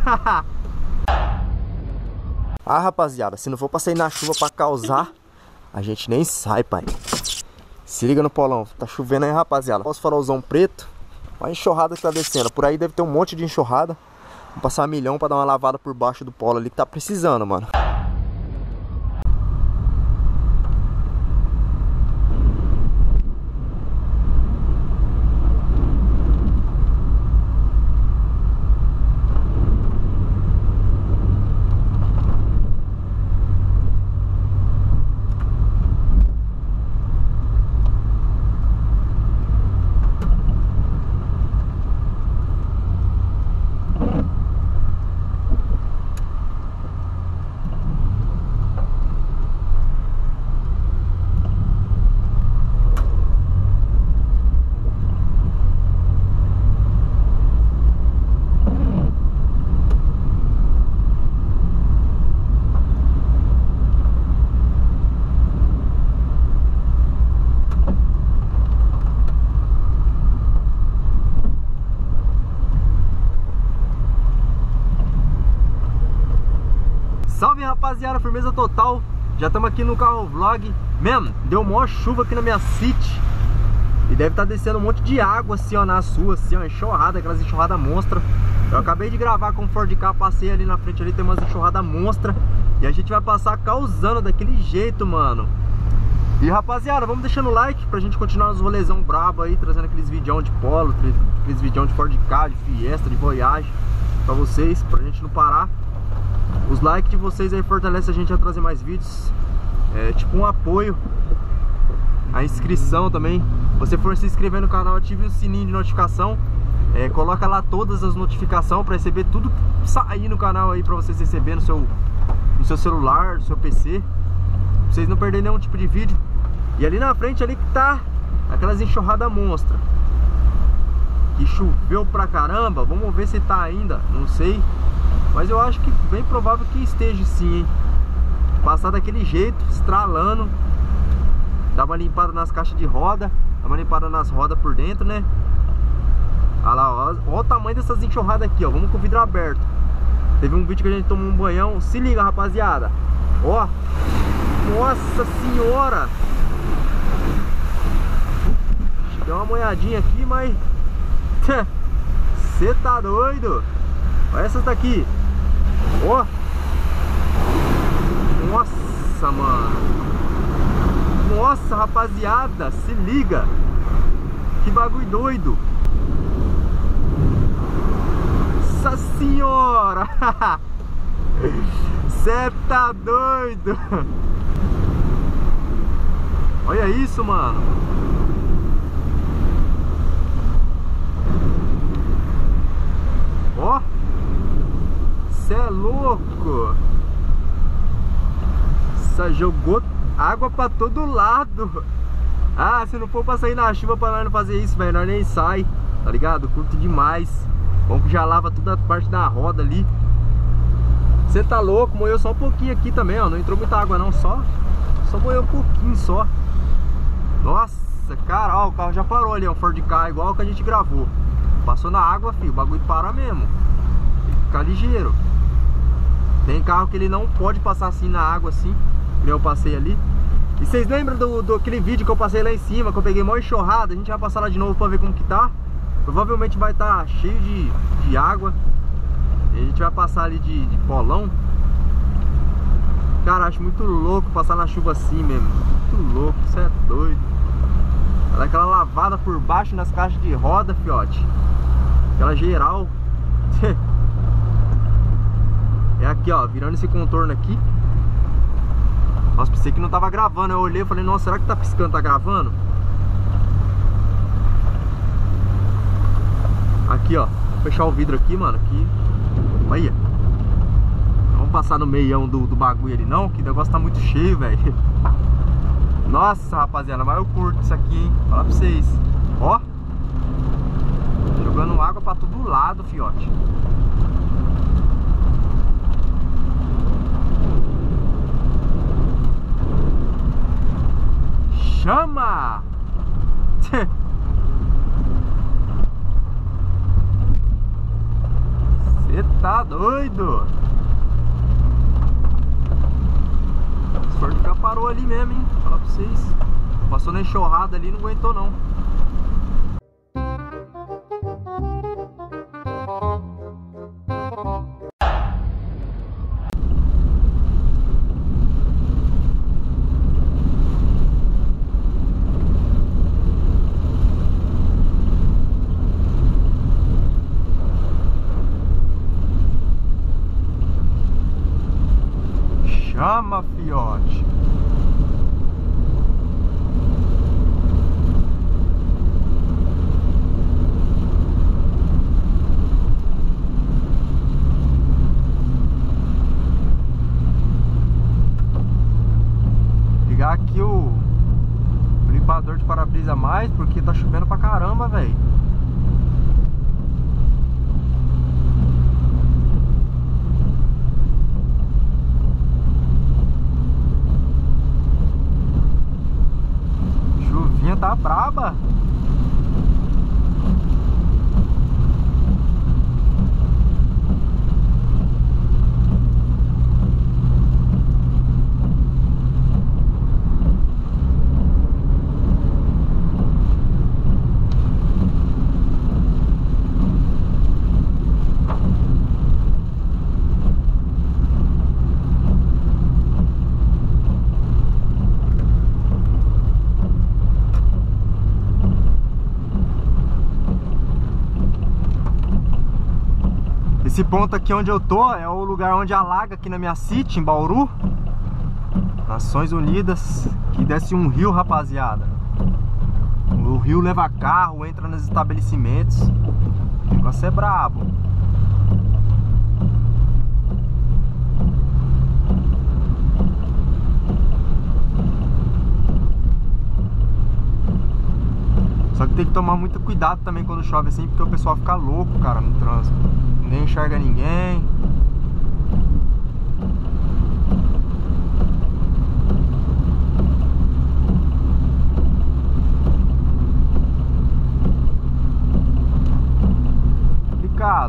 Ah, rapaziada, se não for pra sair na chuva pra causar, a gente nem sai, pai. Se liga no polão, tá chovendo aí, rapaziada. Olha os farolzão preto, olha a enxurrada que tá descendo. Por aí deve ter um monte de enxurrada. Vou passar milhão pra dar uma lavada por baixo do polo ali que tá precisando, mano. Salve, rapaziada, firmeza total. Já estamos aqui no carro vlog. Mesmo, deu maior chuva aqui na minha City. E deve estar descendo um monte de água assim, ó, nas ruas, assim, ó, enxurrada, aquelas enxurradas monstras. Eu acabei de gravar com o Ford Ka, passei ali na frente ali, tem umas enxurradas monstras. E a gente vai passar causando daquele jeito, mano. E rapaziada, vamos deixando o like pra gente continuar nos rolezão brabo aí, trazendo aqueles videão de Polo, aqueles videão de Ford Ka, de Fiesta, de Voyage pra vocês, pra gente não parar. Os likes de vocês aí fortalecem a gente a trazer mais vídeos. É tipo um apoio. A inscrição também. Se você for se inscrever no canal, ative o sininho de notificação. Coloca lá todas as notificações para receber tudo que sair no canal aí, para vocês receberem no seu celular, no seu PC. Pra vocês não perderem nenhum tipo de vídeo. E ali na frente ali que tá aquelas enxurradas monstras. Que choveu pra caramba. Vamos ver se tá ainda, não sei. Mas eu acho que bem provável que esteja sim, hein? Passar daquele jeito, estralando. Dá uma limpada nas caixas de roda. Dá uma limpada nas rodas por dentro, né? Olha lá, ó o tamanho dessas enxurradas aqui, ó. Vamos com o vidro aberto. Teve um vídeo que a gente tomou um banhão. Se liga, rapaziada. Ó. Nossa senhora. Deu uma molhadinha aqui, mas... Você tá doido? Olha essas daqui. Ó. Nossa, mano. Nossa, rapaziada, se liga. Que bagulho doido. Nossa senhora. Cê tá doido. Olha isso, mano. Ó. Cê é louco. Só jogou água pra todo lado. Ah, se não for pra sair na chuva pra nós não fazer isso, velho, nós nem sai, tá ligado? Curto demais. Bom que já lava toda a parte da roda ali. Você tá louco, moeu só um pouquinho aqui também, ó. Não entrou muita água não, só moeu um pouquinho só. Nossa, cara, ó, o carro já parou ali, ó, um Ford Ka, igual o que a gente gravou. Passou na água, filho, o bagulho para mesmo. Tem que ficar ligeiro. Tem carro que ele não pode passar assim na água, assim, que eu passei ali. E vocês lembram do aquele vídeo que eu passei lá em cima, que eu peguei mó enxurrada? A gente vai passar lá de novo pra ver como que tá. Provavelmente vai estar cheio de água. E a gente vai passar ali de polão. Cara, acho muito louco passar na chuva assim mesmo. Muito louco, isso é doido. Dá aquela lavada por baixo nas caixas de roda, fiote. Aquela geral. É aqui, ó, virando esse contorno aqui. Nossa, pensei que não tava gravando. Eu olhei e falei, nossa, será que tá piscando? Tá gravando? Aqui, ó. Vou fechar o vidro aqui, mano. Aqui. Olha. Não vamos passar no meião do bagulho ali, não. Que o negócio tá muito cheio, velho. Nossa, rapaziada. Mas eu curto isso aqui, hein. Falar pra vocês. Ó. Jogando água pra todo lado, fiote. Chama! Cê tá doido. O Ford já parou ali mesmo, hein? Vou falar pra vocês. Passou na enxurrada ali e não aguentou não. Chama, fiote. Ligar aqui o limpador de para-brisa mais, porque tá chovendo pra caramba, velho. Chuvinha tá braba. Esse ponto aqui onde eu tô é o lugar onde alaga aqui na minha city, em Bauru. Nações Unidas, que desce um rio, rapaziada. O rio leva carro, entra nos estabelecimentos. O negócio é brabo. Só que tem que tomar muito cuidado também quando chove assim, porque o pessoal fica louco, cara, no trânsito. Nem enxerga ninguém. Complicado.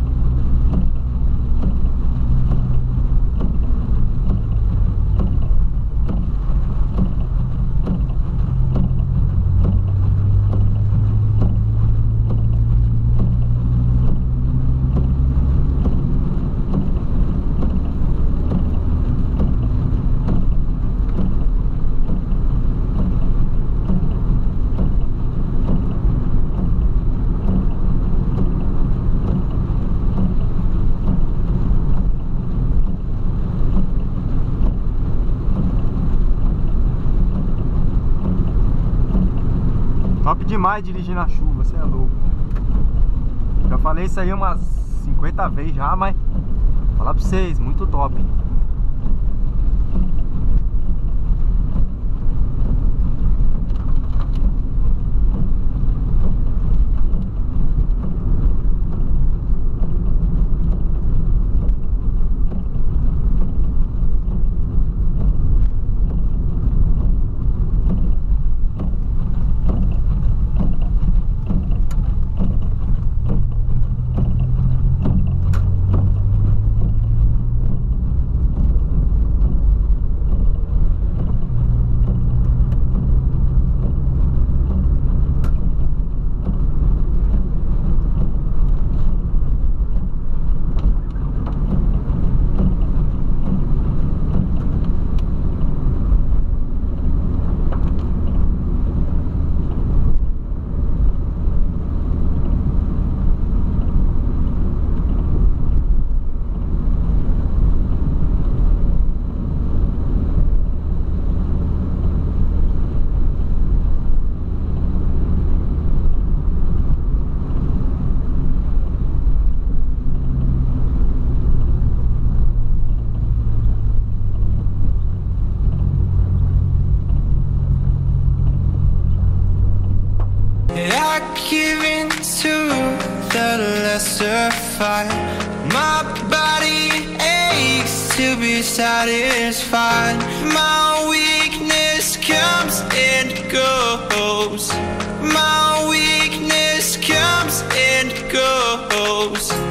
Top demais dirigir na chuva, você é louco. Já falei isso aí umas 50 vezes já, mas vou falar pra vocês, muito top. give in to the lesser fight. My body aches to be satisfied. My weakness comes and goes. My weakness comes and goes.